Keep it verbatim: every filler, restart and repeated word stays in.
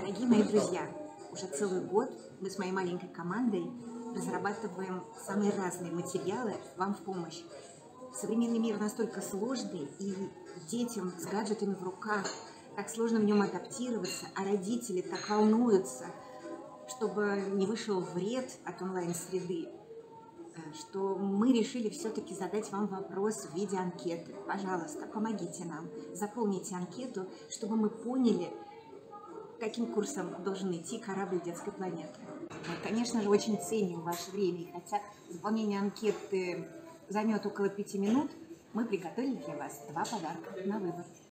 Дорогие мои друзья, уже целый год мы с моей маленькой командой разрабатываем самые разные материалы вам в помощь. Современный мир настолько сложный, и детям с гаджетами в руках так сложно в нем адаптироваться, а родители так волнуются, чтобы не вышел вред от онлайн-среды, что мы решили все-таки задать вам вопрос в виде анкеты. Пожалуйста, помогите нам, заполните анкету, чтобы мы поняли, каким курсом должен идти корабль детской планеты. Мы, конечно же, очень ценим ваше время, и хотя заполнение анкеты займет около пяти минут, мы приготовили для вас два подарка на выбор.